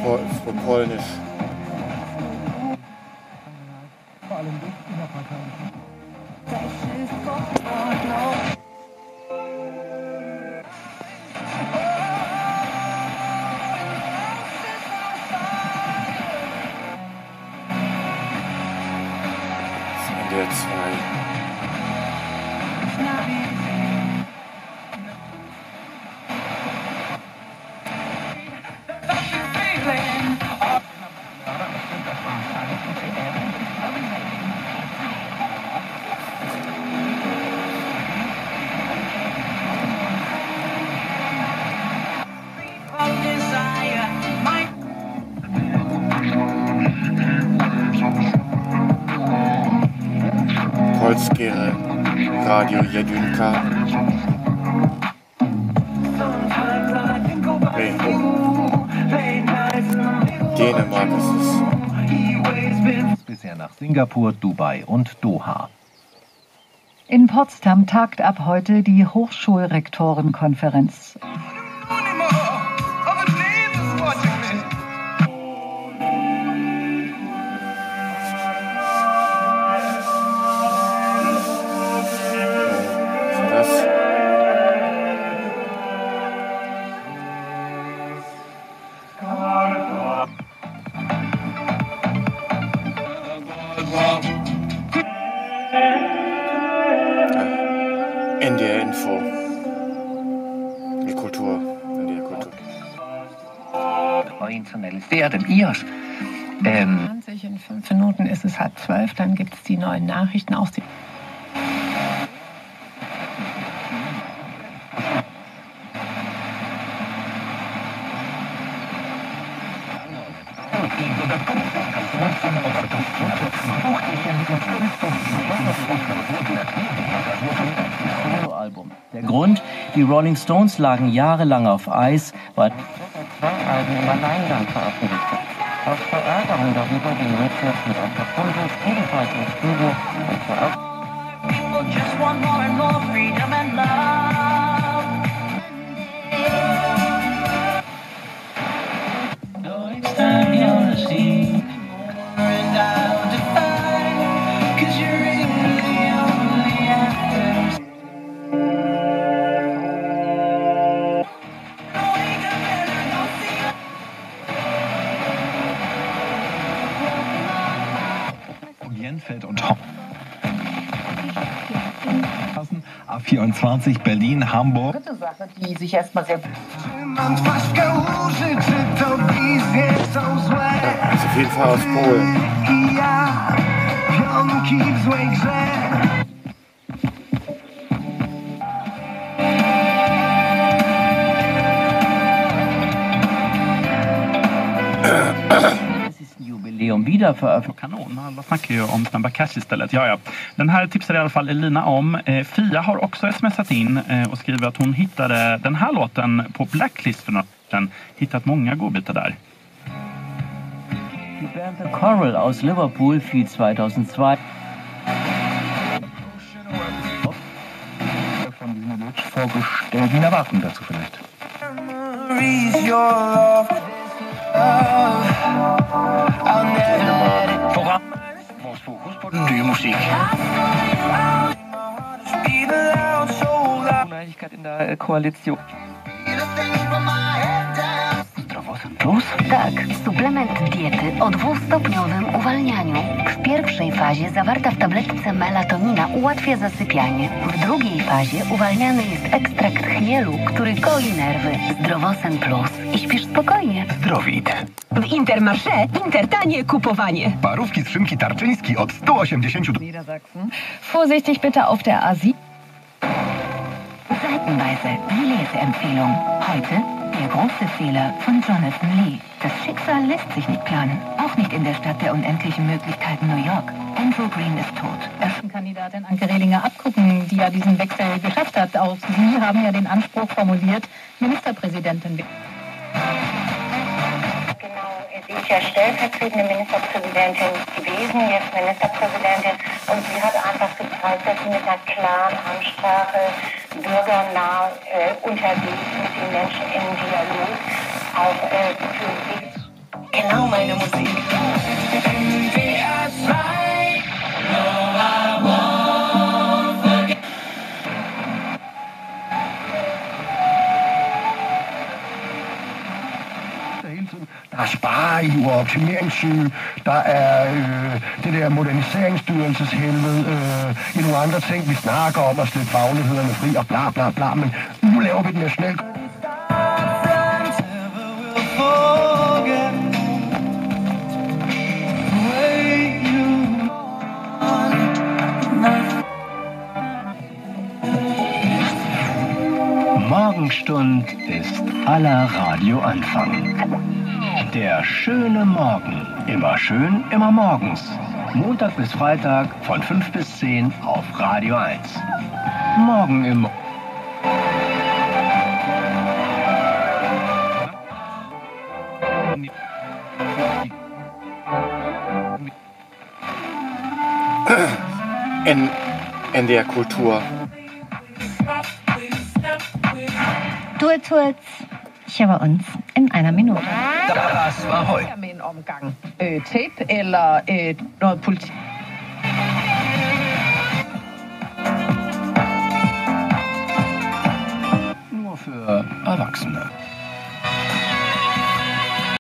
Polnisch. Vor allem durch innerparteiliche. Der 2. Polskie Radio Jedynka. Nee, Dänemark ist es. Bisher nach Singapur, Dubai und Doha. In Potsdam tagt ab heute die Hochschulrektorenkonferenz. NDR Info. Die Kultur. NDR Kultur. Originaliserad im IOS. 20 in 5 Minuten ist es 11:30, dann gibt es die neuen Nachrichten aus dem Album. Der Grund, die Rolling Stones lagen jahrelang auf Eis, weil zwei Alben im Alleingang veröffentlicht. Aus Verärgerung darüber ging Richards mit ein paar Kumpels ebenfalls ins Studio und Jenfeld und A24 Berlin, Hamburg. dritte Sache, die sich erstmal sehr gut Das ist auf jeden Fall aus Polen. Jubiläum wieder veröffentlicht. Kanon, alla snackar ju om Snabba Cash istället. Ja. Den här tipsade i alla fall Elina om. Fia har också smsat in och skriver att hon hittade den här låten på Blacklist för några år sedan. Hittat många godbitar där. Die Band The Coral aus Liverpool fiel 2002. Von Sina Lutsch vorgestellt. Wie erwarten dazu vielleicht? Voran. Vores fokus på den nye musik. Uneinigkeit in der Koalition. Plus? Tak, suplement diety o 2-stopniowym uwalnianiu. W pierwszej fazie zawarta w tabletce melatonina ułatwia zasypianie. W drugiej fazie uwalniany jest ekstrakt chmielu, który goi nerwy. Zdrowosen Plus i śpisz spokojnie. Zdrowit. W Intermarché Intertanie kupowanie. Parówki z szynki tarczyński od 180 Niedersachsen. Vorsichtig bitte auf der A7. Seitenweise die Leseempfehlung. Heute der große Fehler von Jonathan Lee. Das Schicksal lässt sich nicht planen. Auch nicht in der Stadt der unendlichen Möglichkeiten New York. Andrew Green ist tot. Kandidatin Anke Rehlinger abgucken, die ja diesen Wechsel geschafft hat. Auch Sie haben ja den Anspruch formuliert, Ministerpräsidentin. Sie ist ja stellvertretende Ministerpräsidentin gewesen, jetzt Ministerpräsidentin. Und sie hat einfach gezeigt, dass sie mit einer klaren Ansprache bürgernah unterwegs mit den Menschen im Dialog auch für Genau meine Musik. Der er spareiver og optimeringssyge, der er det der moderniseringsstyrelseshelvede, nogle andre ting, vi snakker om at slippe faglighederne fri og bla bla bla, men nu laver vi den nationale... Morgenstund ist aller Radioanfang. Der schöne Morgen. Immer schön, immer morgens. Montag bis Freitag von 5 bis 10 auf Radio 1. Morgen im... NDR Kultur. Tut hier bei uns in einer Minute. Das war heute. Med en omgang tape eller noget politik.